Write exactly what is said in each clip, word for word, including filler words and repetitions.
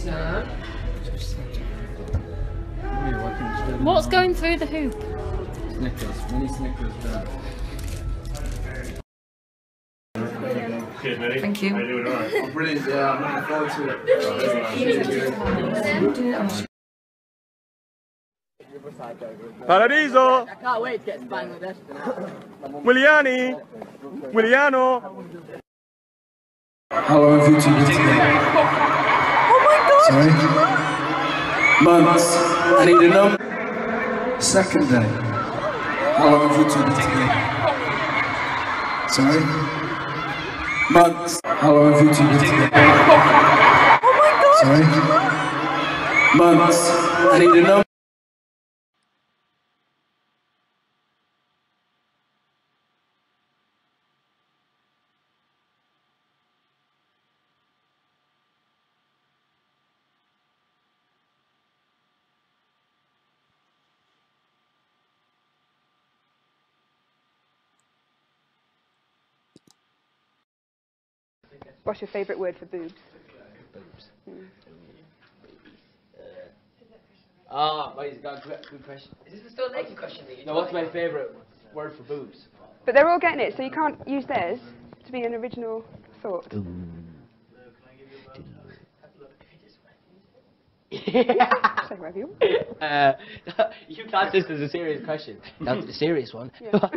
No. What's going through the hoop? Snickers, mini Snickers done. Cheers, Mary. Thank you. How you doing? All right. Oh, brilliant, yeah, I'm looking forward to it. Paradiso! I can't wait to get to Bangladesh. Williani! Williano! How long have you two been together? Oh my god! Sorry? Months. I need to know. Second day. How long have you two been together? Sorry? Months. How long have you two been together? Oh my god! Sorry? Months. I need to know. What's your favourite word for boobs? Boobs. Mm. Ah, wait, is that a good question? Is this still a naked question? No, what's my favourite word for boobs? But they're all getting it, so you can't use theirs to be an original thought. Yeah. Say whatever you want. Uh, you class this as a serious question. That's a serious one. Yeah. Can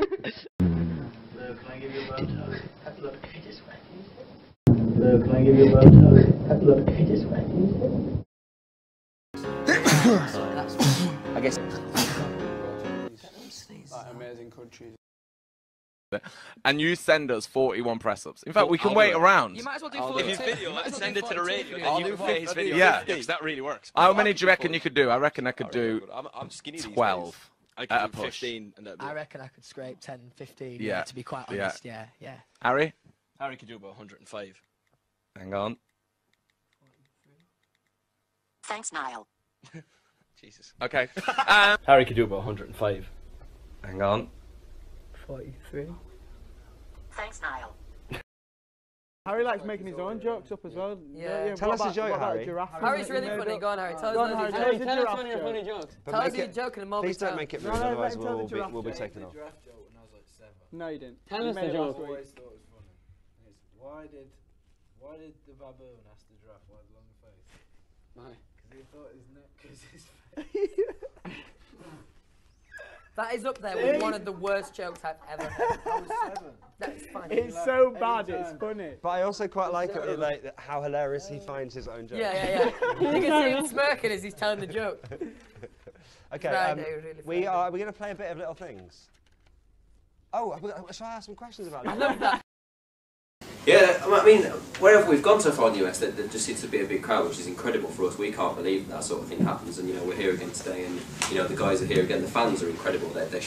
I give you a bone? Have a look. Hello, can I give you a bone? Have a look. I guess. Like amazing countries. And you send us forty-one press-ups. In fact, we can I'll wait around. You might as well do I'll forty-two. If you video it, send it to the radio, I'll and you do can play his video. Yeah, because that really works. How many do you reckon you could do? I reckon I could do I'm, I'm skinny these days. twelve I at could a do push. fifteen. And that'd be I it. reckon I could scrape ten, fifteen, Yeah. yeah, to be quite Yeah. honest, yeah, yeah. Harry? Harry could do about one hundred and five. Hang on. Thanks, Niall. Jesus. Okay. um, Harry could do about one hundred and five. hang on. forty-three. Thanks, Niall. Harry likes making his own jokes up as well. Yeah. Yeah. Tell What us a about- joke, what about Harry. giraffe Harry's that you really made funny. up? Go on, Harry. Tell Go us on, one Harry, of tell these us a jokes. giraffe funny, joke. funny jokes. But Tell us make a it- joke and a moment. Please don't make it rude, No, no, otherwise let him tell the we'll be, giraffe we'll be joke. taken off. No, you didn't. Tell You us made the it last joke. week. Always thought it was funny. It's why did why did the baboon ask the giraffe why the long face? Why? Because he thought his neck was his face. That is up there with one of the worst jokes I've ever heard. I was seven. That's fine. It's so bad, it's funny. But I also quite like it, like how hilarious he finds his own jokes. Yeah, yeah, yeah. You can see him smirking as he's telling the joke. Okay, Right, um, no, really we funny. are. Are we going to play a bit of Little Things? Oh, have we got- shall I ask some questions about I that? love that. Yeah, I mean, wherever we've gone so far in the U S, there, there just seems to be a big crowd, which is incredible for us. We can't believe that sort of thing happens, and you know, we're here again today, and you know, the guys are here again. The fans are incredible. They're, they're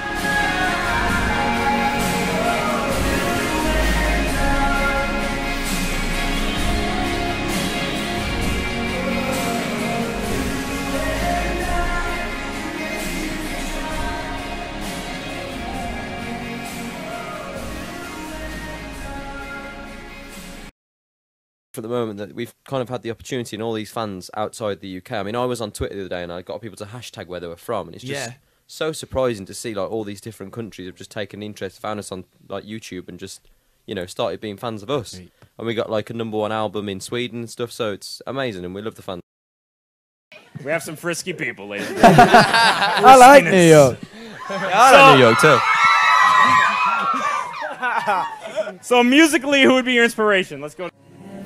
at the moment that we've kind of had the opportunity and all these fans outside the U K. I mean, I was on Twitter the other day and I got people to hashtag where they were from, and it's just Yeah. so surprising to see like all these different countries have just taken interest, found us on like YouTube, and just you know started being fans of us. Right. And we got like a number one album in Sweden and stuff, so it's amazing, and we love the fans. We have some frisky people, ladies. I like New York. I like New York too. So musically, who would be your inspiration? Let's go.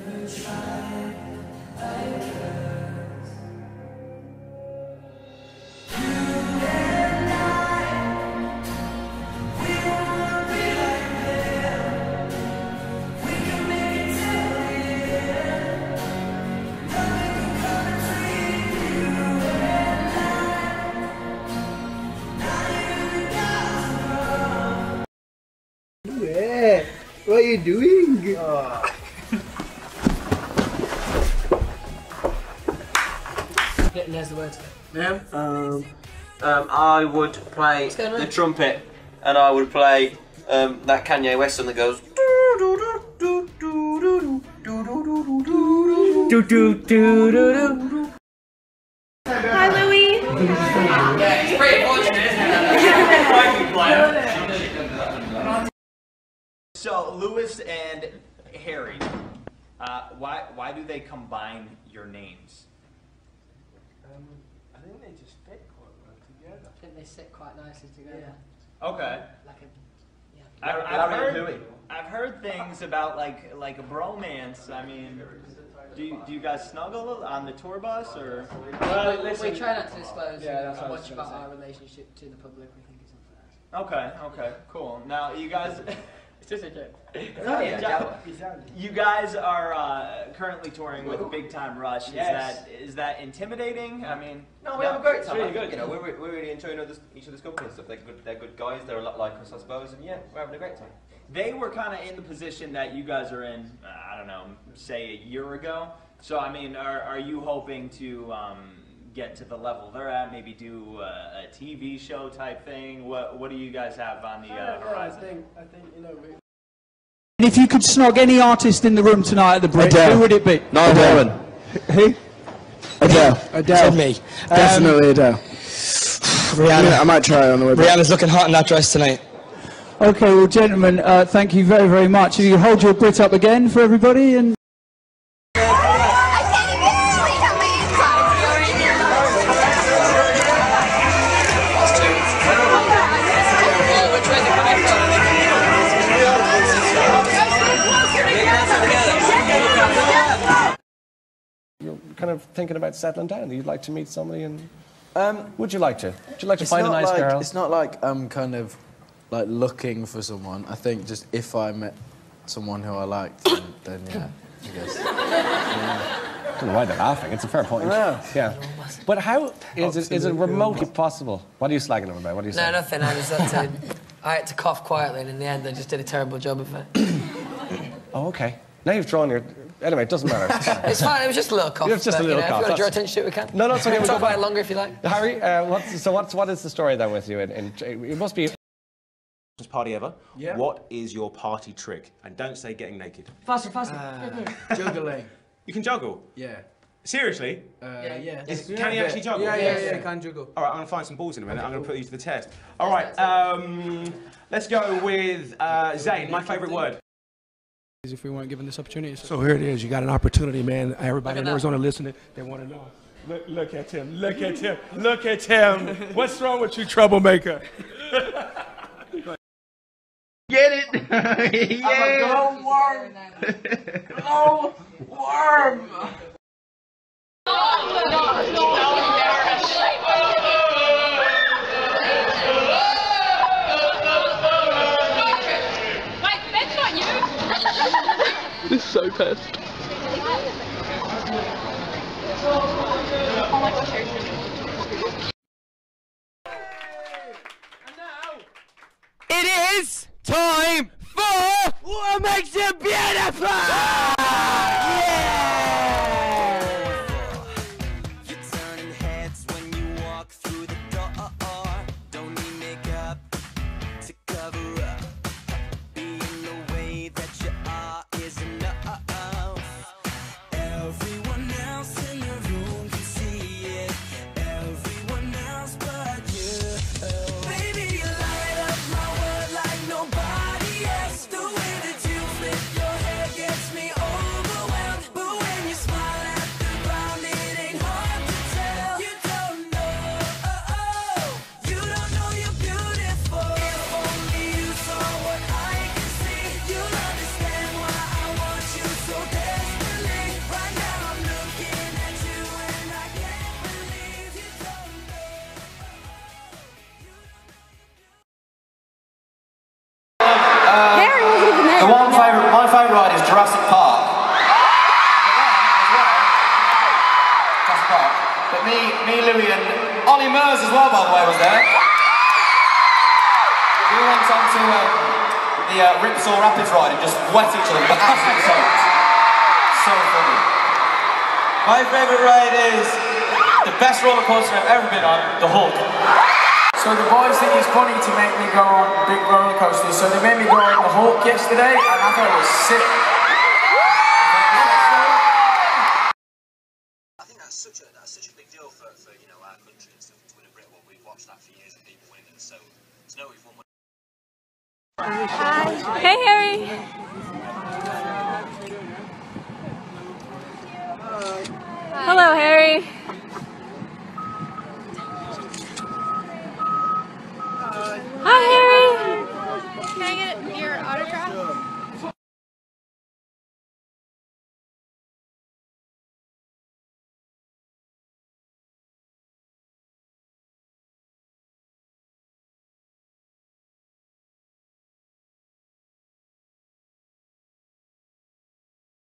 Yeah. What are you doing? Oh. Yeah, there's the words. Yeah. Um, um, I would play What's going on? the trumpet, and I would play um, that Kanye West song that goes. Do do do do do. Hi, Louis. It's pretty fortunate, isn't it? So, Lewis and Harry, uh, why why do they combine your names? Um, I think they just fit quite well together. I think they sit quite nicely together. Yeah. Okay. Like a, yeah. I've, I've heard I've heard things about like like a bromance. I mean, do you, do you guys snuggle on the tour bus or? Well, we, we try not to disclose Yeah, that's what I was much gonna about say. our relationship to the public. We think it's unfair. Okay, okay, cool. Now you guys. It's just a joke. Oh, yeah, you guys are uh, currently touring with Big Time Rush. Is Yes. that is that intimidating? I mean, No, we have a great it's time. really I think, good. You know, we're, we're really enjoying others, each other's company and stuff. They're good, they're good guys. They're a lot like us, I suppose. And yeah, we're having a great time. They were kind of in the position that you guys are in. Uh, I don't know, say a year ago. So I mean, are are you hoping to um, get to the level they're at? Maybe do a, a T V show type thing. What what do you guys have on the uh, Yeah, I horizon? think, I think, you know, we, And if you could snog any artist in the room tonight at the bridge, Adele. who would it be? Niall Horan. Who? Adele. Adele. Said me. Definitely Adele. Rihanna. Yeah, I might try it on the way back. Rihanna's looking hot in that dress tonight. Okay, well, gentlemen, uh, thank you very, very much. If you hold your Brit up again for everybody. And You're kind of thinking about settling down. You'd like to meet somebody, and um, would you like to? Would you like to it's find a not nice like, girl? It's not like I'm kind of like looking for someone. I think just if I met someone who I liked, then, then yeah, I guess. Yeah. I don't know why they're laughing. It's a fair point. I know. Yeah. But how is it, is it remotely possible? What are you slagging them about? What are you No, saying? nothing. I just had to. I had to cough quietly, and in the end, I just did a terrible job of it. Oh, okay. Now you've drawn your... Anyway, it doesn't matter. It's fine. It was just a little cough. It was just but, a little you know, cough. If you want to draw That's- attention to it, we can. No, no, it's okay. We We'll can go talk about back. it longer if you like. Harry, uh, what's, so what's, what is the story then with you? In, in, it must be... Party ever? Yeah. What is your party trick? And don't say getting naked. Faster, faster. Uh, juggling. You can juggle? Yeah. Seriously? Uh, yeah. yeah. Is- Yeah, can he yeah. actually juggle? Yeah, yeah, yeah, he can juggle. All right, I'm going to find some balls in a minute. I'm going to put you to the test. All right, um, let's go with uh, Zayn, my favourite word. If we weren't given this opportunity. So here it is. You got an opportunity, man. Everybody in Arizona listening, they want to know. Look, look at him. Look at him. Look at him. What's wrong with you, troublemaker? Get it? Yeah. Go worm. Go worm. This is so pissed. It is time for What Makes You Beautiful! You're turning heads when you walk through the door. Don't need makeup to cover up. Being the way that you are is enough. Everyone else in the room can see it. Everyone else but you. Baby, you light up my world like nobody else. The way that you flip your hair gets me overwhelmed. But when you smile at the ground, it ain't hard to tell. You don't know, you don't know you're beautiful. If only you saw what I can see, you'll understand why I want you so desperately. Right now I'm looking at you and I can't believe you don't Harry wasn't even there. The one favourite, my favourite ride is Jurassic Park. Jurassic Park. But me, me, Louis, and Ollie Murs as well, by the way, was there. We went on to um, the uh, Ripsaw Rapids ride and just wet each other, but absolutely soaked. So funny. My favourite ride is the best roller coaster I've ever been on, the Hulk. So the boys think it's funny to make me go on big roller coasters, so they made me go on the Hulk yesterday, and I thought it was sick. watched that for years of people winning, so to know we've won. Hi. Hey, Harry.